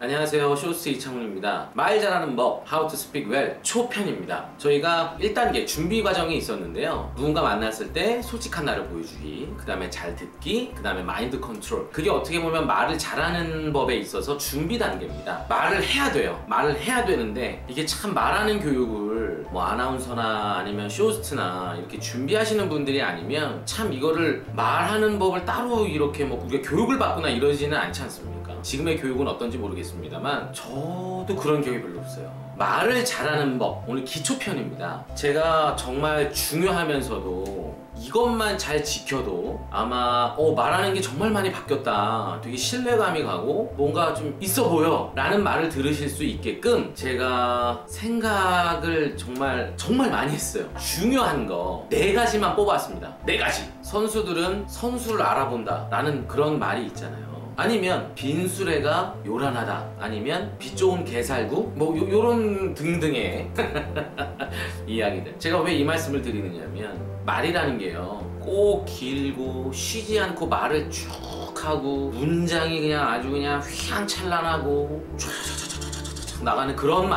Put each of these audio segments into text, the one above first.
안녕하세요. 쇼호스트 이창훈입니다. 말 잘하는 법 How to Speak Well 초편입니다. 저희가 1단계 준비 과정이 있었는데요. 누군가 만났을 때 솔직한 나를 보여주기, 그 다음에 잘 듣기, 그 다음에 마인드 컨트롤. 그게 어떻게 보면 말을 잘하는 법에 있어서 준비 단계입니다. 말을 해야 돼요. 말을 해야 되는데 이게 참 말하는 교육을 뭐 아나운서나 아니면 쇼호스트나 이렇게 준비하시는 분들이 아니면 참 이거를 말하는 법을 따로 이렇게 뭐 우리가 교육을 받거나 이러지는 않지 않습니까? 지금의 교육은 어떤지 모르겠습니다만 저도 그런 기억이 별로 없어요. 말을 잘하는 법, 오늘 기초편입니다. 제가 정말 중요하면서도 이것만 잘 지켜도 아마 말하는 게 정말 많이 바뀌었다, 되게 신뢰감이 가고 뭔가 좀 있어 보여 라는 말을 들으실 수 있게끔 제가 생각을 정말 많이 했어요. 중요한 거 4가지만 뽑았습니다. 4가지. 선수들은 선수를 알아본다 라는 그런 말이 있잖아요. 아니면 빈수레가 요란하다, 아니면 비 좋은 개살구, 뭐 요런 등등의 이야기들. 제가 왜 이 말씀을 드리느냐면 말이라는 게요 꼭 길고 쉬지 않고 말을 쭉 하고 문장이 그냥 아주 그냥 휘황찬란하고 쫙 나가는 그런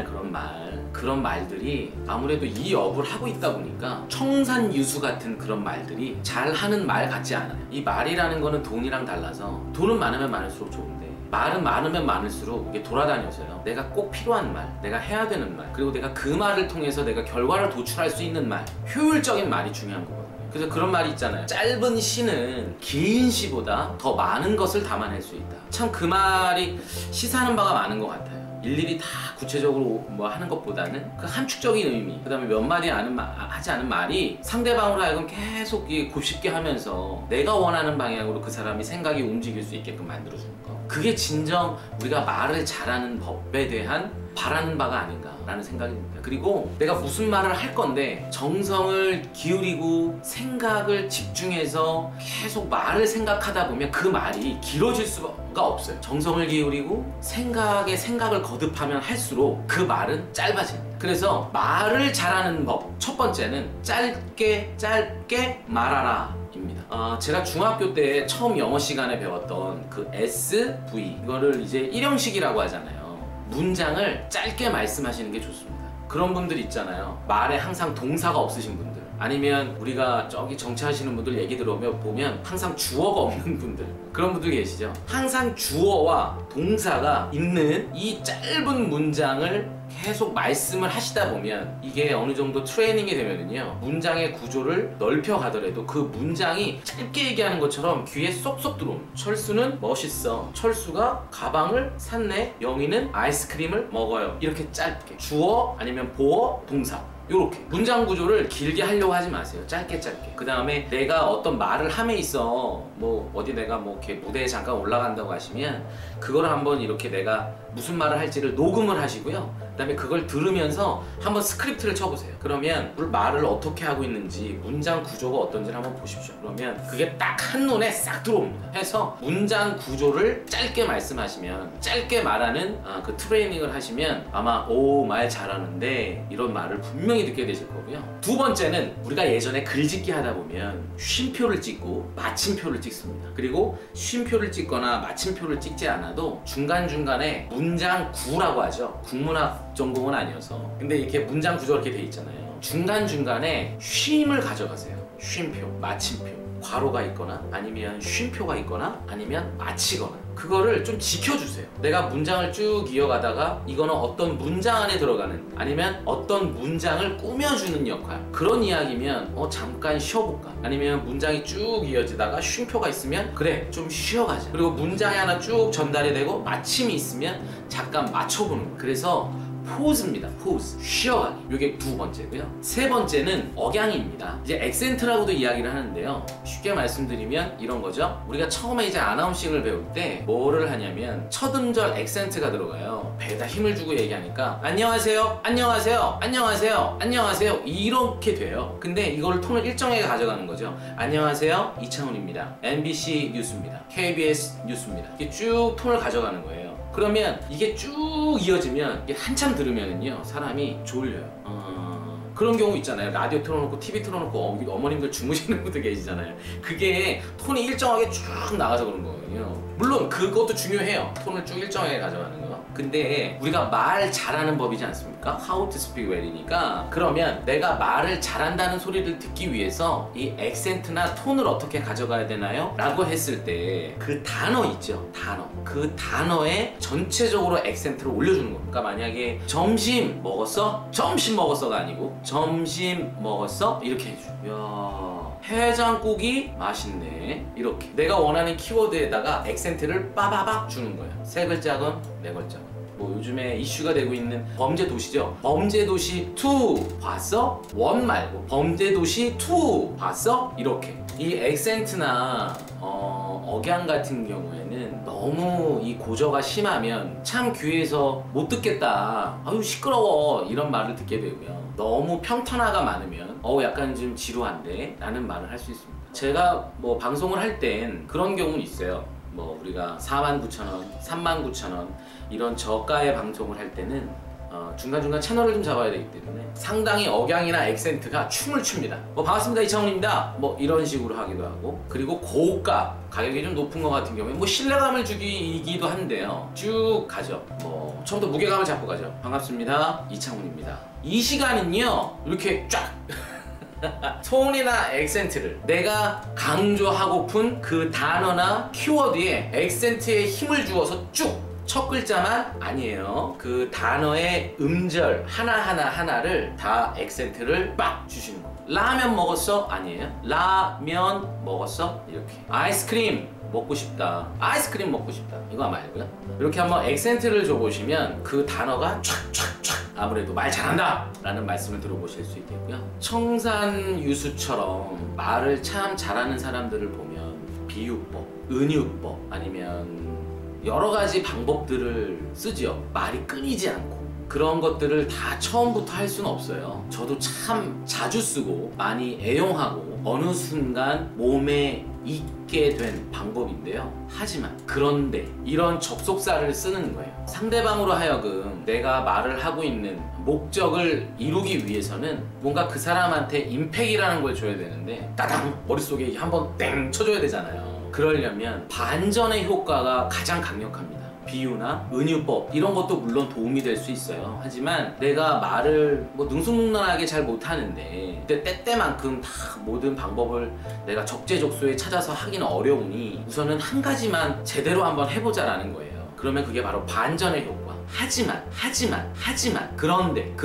말들이 아무래도 이 업을 하고 있다 보니까 청산유수 같은 그런 말들이 잘하는 말 같지 않아요. 이 말이라는 거는 돈이랑 달라서 돈은 많으면 많을수록 좋은데 말은 많으면 많을수록 이게 돌아다녀서요 내가 꼭 필요한 말, 내가 해야 되는 말, 그리고 내가 그 말을 통해서 내가 결과를 도출할 수 있는 말, 효율적인 말이 중요한 거거든요. 그래서 그런 말이 있잖아요. 짧은 시는 긴 시보다 더 많은 것을 담아낼 수 있다. 참 그 말이 시사하는 바가 많은 것 같아요. 일일이 다 구체적으로 뭐 하는 것보다는 그 함축적인 의미, 그 다음에 몇 마디 하지 않은 말이 상대방으로 하여금 계속 곱씹게 하면서 내가 원하는 방향으로 그 사람이 생각이 움직일 수 있게끔 만들어주는 거, 그게 진정 우리가 말을 잘하는 법에 대한 바라는 바가 아닌가라는 생각이 듭니다. 그리고 내가 무슨 말을 할 건데 정성을 기울이고 생각을 집중해서 계속 말을 생각하다 보면 그 말이 길어질 수가 없어요. 정성을 기울이고 생각을 거듭하면 할수록 그 말은 짧아집니다. 그래서 말을 잘하는 법 첫 번째는 짧게 말하라 입니다. 제가 중학교 때 처음 영어 시간에 배웠던 그 SV, 이거를 이제 1형식이라고 하잖아요. 문장을 짧게 말씀하시는 게 좋습니다. 그런 분들 있잖아요. 말에 항상 동사가 없으신 분들, 아니면 우리가 저기 정치하시는 분들 얘기 들어보면 항상 주어가 없는 분들, 그런 분들 계시죠? 항상 주어와 동사가 있는 이 짧은 문장을 계속 말씀을 하시다 보면 이게 어느 정도 트레이닝이 되면은요 문장의 구조를 넓혀 가더라도 그 문장이 짧게 얘기하는 것처럼 귀에 쏙쏙 들어옵니다. 철수는 멋있어, 철수가 가방을 샀네, 영희는 아이스크림을 먹어요. 이렇게 짧게 주어 아니면 보어 동사, 요렇게 문장 구조를 길게 하려고 하지 마세요. 짧게. 그 다음에 내가 어떤 말을 함에 있어 뭐 어디 내가 뭐 이렇게 무대에 잠깐 올라간다고 하시면 그걸 한번 이렇게 내가 무슨 말을 할지를 녹음을 하시고요. 그 다음에 그걸 들으면서 한번 스크립트를 쳐보세요. 그러면 말을 어떻게 하고 있는지, 문장 구조가 어떤지를 한번 보십시오. 그러면 그게 딱 한눈에 싹 들어옵니다. 해서 문장 구조를 짧게 말씀하시면, 짧게 말하는 그 트레이닝을 하시면 아마 말 잘하는데 이런 말을 분명히 듣게 되실 거고요. 두 번째는 우리가 예전에 글짓기 하다 보면 쉼표를 찍고 마침표를 찍습니다. 그리고 쉼표를 찍거나 마침표를 찍지 않아도 중간중간에 문장 구라고 하죠. 국문학 전공은 아니어서. 근데 이렇게 문장 구조가 이렇게 돼 있잖아요. 중간중간에 쉼을 가져가세요. 쉼표, 마침표. 괄호가 있거나 아니면 쉼표가 있거나 아니면 마치거나, 그거를 좀 지켜주세요. 내가 문장을 쭉 이어가다가 이거는 어떤 문장 안에 들어가는, 아니면 어떤 문장을 꾸며주는 역할, 그런 이야기면 잠깐 쉬어볼까, 아니면 문장이 쭉 이어지다가 쉼표가 있으면 그래 좀 쉬어가자, 그리고 문장이 하나 쭉 전달이 되고 마침이 있으면 잠깐 맞춰보는 거예요. 그래서 포즈입니다. 포즈. 쉬어가기. 이게 두 번째고요. 세 번째는 억양입니다. 이제 액센트라고도 이야기를 하는데요. 쉽게 말씀드리면 이런 거죠. 우리가 처음에 이제 아나운싱을 배울 때 뭐를 하냐면 첫 음절 액센트가 들어가요. 배에다 힘을 주고 얘기하니까 안녕하세요, 안녕하세요, 안녕하세요, 안녕하세요 이렇게 돼요. 근데 이걸 톤을 일정하게 가져가는 거죠. 안녕하세요, 이창훈입니다. MBC 뉴스입니다. KBS 뉴스입니다. 이렇게 쭉 톤을 가져가는 거예요. 그러면 이게 쭉 이어지면 이게 한참 들으면은요 사람이 졸려요. 그런 경우 있잖아요. 라디오 틀어놓고 TV 틀어놓고 어머님들 주무시는 분들 계시잖아요. 그게 톤이 일정하게 쭉 나가서 그런 거예요. 거예요. 물론 그것도 중요해요. 톤을 쭉 일정하게 가져가는 거. 근데 우리가 말 잘하는 법이지 않습니까? How to speak well이니까 그러면 내가 말을 잘한다는 소리를 듣기 위해서 이 액센트나 톤을 어떻게 가져가야 되나요? 라고 했을 때 그 단어 있죠? 단어. 그 단어에 전체적으로 액센트를 올려주는 겁니다. 그러니까 만약에 점심 먹었어? 점심 먹었어가 아니고 점심 먹었어? 이렇게 해줘. 야, 해장국이 맛있네. 이렇게 내가 원하는 키워드에다가 액센트를 빠바박 주는 거예요. 세 글자건 네 글자건. 뭐 요즘에 이슈가 되고 있는 범죄도시죠. 범죄도시 2 봤어? 원 말고 범죄도시 2 봤어? 이렇게. 이 액센트나 억양 같은 경우에는 너무 이 고저가 심하면 참 귀에서 못 듣겠다, 아유 시끄러워, 이런 말을 듣게 되고요. 너무 평탄화가 많으면 약간 좀 지루한데 라는 말을 할 수 있습니다. 제가 뭐 방송을 할 땐 그런 경우는 있어요. 뭐 우리가 49,000원, 39,000원 이런 저가의 방송을 할 때는 중간중간 채널을 좀 잡아야 되기 때문에 상당히 억양이나 액센트가 춤을 춥니다. 뭐 반갑습니다, 이창훈입니다, 뭐 이런 식으로 하기도 하고, 그리고 고가 가격이 좀 높은 것 같은 경우에 뭐 신뢰감을 주기도 한데요. 쭉 가죠. 뭐 처음부터 무게감을 잡고 가죠. 반갑습니다, 이창훈입니다. 이 시간은요 이렇게 쫙 톤이나 액센트를 내가 강조하고픈 그 단어나 키워드에 액센트에 힘을 주어서 쭉, 첫 글자만 아니에요. 그 단어의 음절 하나를 다 액센트를 빡 주시는 거. 라면 먹었어? 아니에요. 라면 먹었어? 이렇게. 아이스크림 먹고 싶다. 아이스크림 먹고 싶다. 이거 말고요. 이렇게 한번 액센트를 줘보시면 그 단어가 촥촥촥 아무래도 말 잘한다 라는 말씀을 들어보실 수 있겠고요. 청산유수처럼 말을 참 잘하는 사람들을 보면 비유법, 은유법 아니면 여러 가지 방법들을 쓰죠. 말이 끊이지 않고. 그런 것들을 다 처음부터 할 수는 없어요. 저도 참 자주 쓰고 많이 애용하고 어느 순간 몸에 익게 된 방법인데요. 하지만 그런데 이런 접속사를 쓰는 거예요. 상대방으로 하여금 내가 말을 하고 있는 목적을 이루기 위해서는 뭔가 그 사람한테 임팩이라는 걸 줘야 되는데 따당 머릿속에 한번 땡 쳐줘야 되잖아요. 그러려면 반전의 효과가 가장 강력합니다. 비유나 은유법 이런 것도 물론 도움이 될 수 있어요. 하지만 내가 말을 뭐 능수능란하게 잘 못하는데 그때 때때만큼 다 모든 방법을 내가 적재적소에 찾아서 하기는 어려우니 우선은 한 가지만 제대로 한번 해보자라는 거예요. 그러면 그게 바로 반전의 효과. 하지만 그런데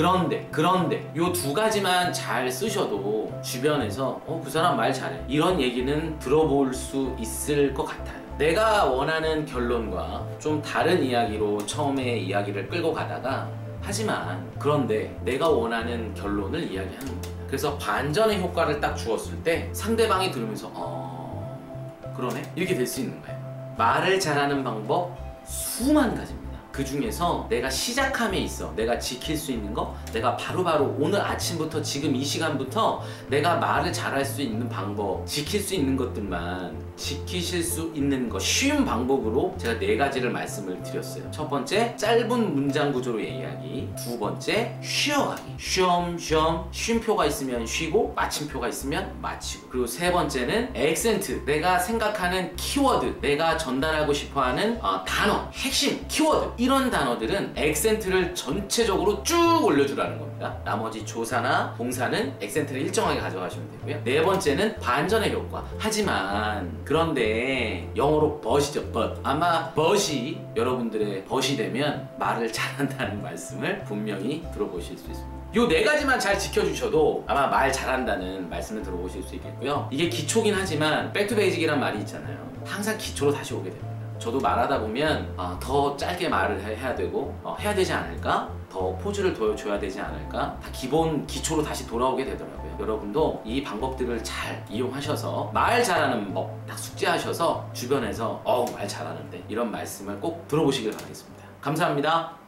요 두 가지만 잘 쓰셔도 주변에서 그 사람 말 잘해 이런 얘기는 들어볼 수 있을 것 같아요. 내가 원하는 결론과 좀 다른 이야기로 처음에 이야기를 끌고 가다가 하지만 그런데 내가 원하는 결론을 이야기하는 겁니다. 그래서 반전의 효과를 딱 주었을 때 상대방이 들으면서 그러네? 이렇게 될 수 있는 거예요. 말을 잘하는 방법 수만 가지입니다. 그 중에서 내가 시작함에 있어 내가 지킬 수 있는 거, 내가 바로바로 오늘 아침부터 지금 이 시간부터 내가 말을 잘할 수 있는 방법, 지킬 수 있는 것들만 지키실 수 있는 거 쉬운 방법으로 제가 네 가지를 말씀을 드렸어요. 첫 번째, 짧은 문장 구조로의 이야기. 두 번째, 쉬어가기. 쉬엄쉬엄 쉼표가 있으면 쉬고 마침표가 있으면 마치고. 그리고 세 번째는 액센트. 내가 생각하는 키워드, 내가 전달하고 싶어하는 단어, 핵심 키워드, 이런 단어들은 액센트를 전체적으로 쭉 올려주라는 겁니다. 나머지 조사나 동사는 액센트를 일정하게 가져가시면 되고요. 네 번째는 반전의 효과. 하지만 그런데 영어로 but이죠. but. 아마 but이 여러분들의 but이 되면 말을 잘한다는 말씀을 분명히 들어보실 수 있습니다. 요 네 가지만 잘 지켜주셔도 아마 말 잘한다는 말씀을 들어보실 수 있겠고요. 이게 기초긴 하지만 백투베이직이란 말이 있잖아요. 항상 기초로 다시 오게 됩니다. 저도 말하다 보면 더 짧게 말을 해야 되고 해야 되지 않을까? 더 포즈를 보여줘야 되지 않을까? 다 기본 기초로 다시 돌아오게 되더라고요. 여러분도 이 방법들을 잘 이용하셔서 말 잘하는 법 딱 숙지하셔서 주변에서 말 잘하는데 이런 말씀을 꼭 들어보시길 바라겠습니다. 감사합니다.